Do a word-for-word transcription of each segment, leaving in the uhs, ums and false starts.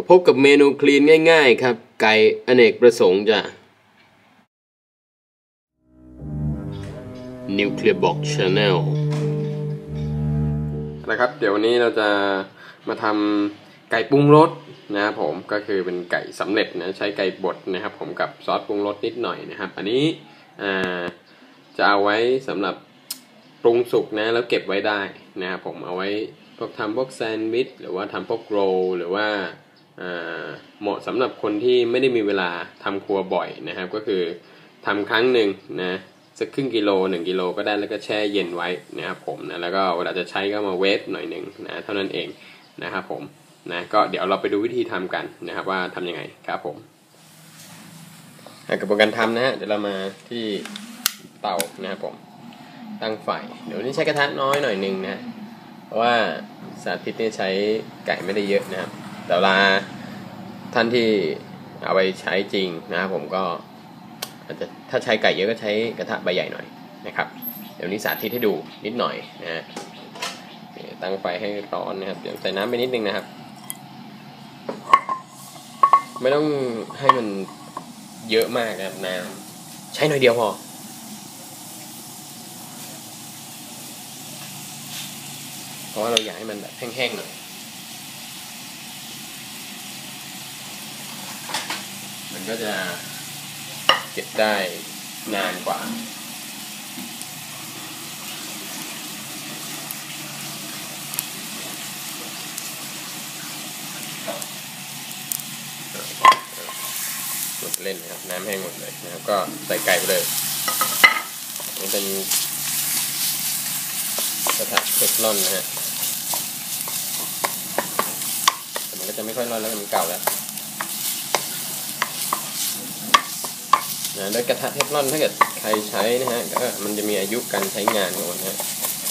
มาพบกับเมนูคลีนง่ายๆครับไก่อเนกประสงค์จ้ะ Nuclear Box Channel นะครับเดี๋ยววันนี้เราจะมาทำไก่ปรุงรสนะครับผมก็คือเป็นไก่สำเร็จนะใช้ไก่บดนะครับผมกับซอสปรุงรสนิดหน่อยนะครับอันนี้จะเอาไว้สำหรับปรุงสุกนะแล้วเก็บไว้ได้นะครับผมเอาไว้พวกทำพวกแซนด์วิชหรือว่าทำพวกโรลหรือว่าเหมาะสำหรับคนที่ไม่ได้มีเวลาทำครัวบ่อยนะครับก็คือทำครั้งหนึ่งนะสักครึ่งกิโลหนึ่งกิโลก็ได้แล้วก็แช่เย็นไว้นะครับผมนะแล้วก็เวลาจะใช้ก็มาเวฟหน่อยหนึ่งนะเท่านั้นเองนะครับผมนะก็เดี๋ยวเราไปดูวิธีทำกันนะครับว่าทำยังไงครับผมกระบวนการทำนะฮะเดี๋ยวเรามาที่เตานะครับผมตั้งไฟเดี๋ยวนี้ใช้กระทะน้อยหน่อยหนึ่งนะเพราะว่าสาธิตเนี่ยใช้ไก่ไม่ได้เยอะนะครับแต่เวลาท่านที่เอาไปใช้จริงนะครับผมก็อาจจะถ้าใช้ไก่เยอะก็ใช้กระทะใบใหญ่หน่อยนะครับเดี๋ยวนี้สาธิตให้ดูนิดหน่อยนะฮะตั้งไฟให้ร้อนนะครับเดี๋ยวใส่น้ำไปนิดนึงนะครับไม่ต้องให้มันเยอะมากนะครับน้ำใช้หน่อยเดียวพอเพราะว่าเราอยากให้มันแบบแห้งๆหน่อยมันก็จะเก็บได้นานกว่าหมดเล่นนะครับน้ำแห้งหมดเลยนะครับก็ใส่ไก่ไปเลยนี่เป็นกระทะเทฟลอนนะฮะแต่มันก็จะไม่ค่อยร้อนแล้วมันเก่าแล้วนะด้วยกระทะเทฟลอนถ้าเกิดใครใช้นะฮะก็มันจะมีอายุการใช้งานของมันนะ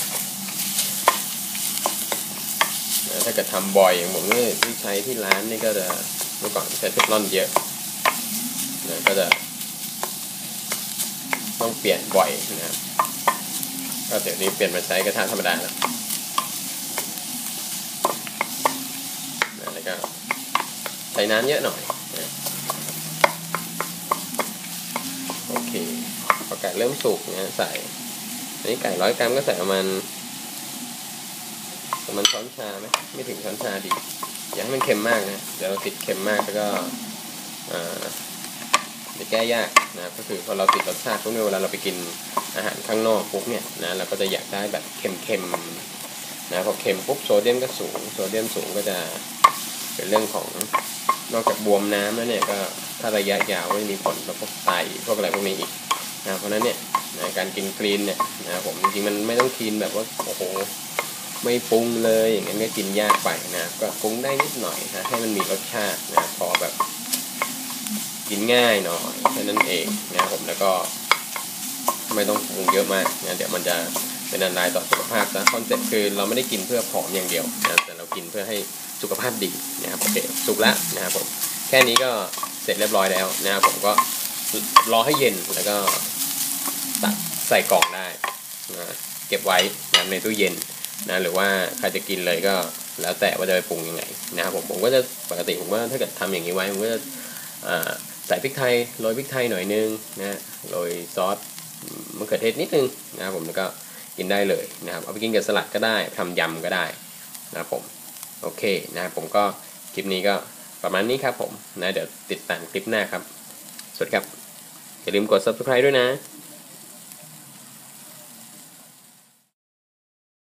ถ้าเกิดทำบ่อยอย่างผมนี่ที่ใช้ที่ร้านนี่ก็จะเมื่อก่อนใช้เทฟลอนเยอะนะก็จะต้องเปลี่ยนบ่อยนะครับก็เดี๋ยวนี้เปลี่ยนมาใช้กระทะธรรมดาแล้วนะแล้วก็ใช้น้ำเยอะหน่อยนะโอเคพอไก่เริ่มสุกนะใส่อันนี้ไก่ร้อยกรัมก็ใส่ประมาณประมาณช้อนชาไหมไม่ถึงช้อนชาดีอย่าให้มันเค็มมากนะเดี๋ยวเราติดเค็มมากแล้วก็จะแก้ยากนะก็คือพอเราติดรสชาติพวกนี้เวลาเราไปกินอาหารข้างนอกปุ๊บเนี่ยนะเราก็จะอยากได้แบบเค็มๆนะพอเค็มปุ๊บโซเดียมก็สูงโซเดียมสูงก็จะเป็นเรื่องของนอกจากบวมน้ำแล้วเนี่ยก็ถ้าระยะยาวก็จะมีผลต่อพวกไตพวกอะไรพวกนี้อีกนะเพราะนั้นเนี่ยนะการกินคลีนเนี่ยนะผมจริงๆมันไม่ต้องคลีนแบบว่าโอ้โหไม่ปรุงเลยอย่างนั้นก็กินยากไปนะก็ปรุงได้นิดหน่อยนะให้มันมีรสชาตินะพอแบบกินง่ายหน่อยแค่นั้นเองนะผมแล้วก็ไม่ต้องปรุงเยอะมากนะเดี๋ยวมันจะเป็นอันตรายต่อสุขภาพนะคอนเซ็ปต์คือเราไม่ได้กินเพื่อผอมอย่างเดียวนะแต่เรากินเพื่อให้สุขภาพดีนะครับโอเคสุกแล้วนะครับผมแค่นี้ก็เสร็จเรียบร้อยแล้วนะครับผมก็รอให้เย็นแล้วก็ตักใส่กล่องได้นะเก็บไว้นะในตู้เย็นนะหรือว่าใครจะกินเลยก็แล้วแต่ว่าจะไปปรุงยังไงนะครับผมผมก็จะปกติผมว่าถ้าเกิดทำอย่างนี้ไว้ผมก็จะใส่พริกไทยโรยพริกไทยหน่อยนึงนะโรยซอสมะเขือเทศนิดนึงนะครับผมแล้วก็กินได้เลยนะครับเอาไปกินกับสลัดก็ได้ทำยำก็ได้นะครับผมโอเคนะครับผมก็คลิปนี้ก็ประมาณนี้ครับผมนะเดี๋ยวติดตามคลิปหน้าครับสวัสดีครับอย่าลืมกด ซับสไครบ์ ด้วยนะ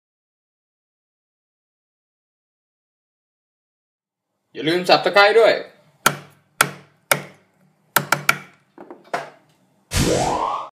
อย่าลืม ซับสไครบ์ ด้วย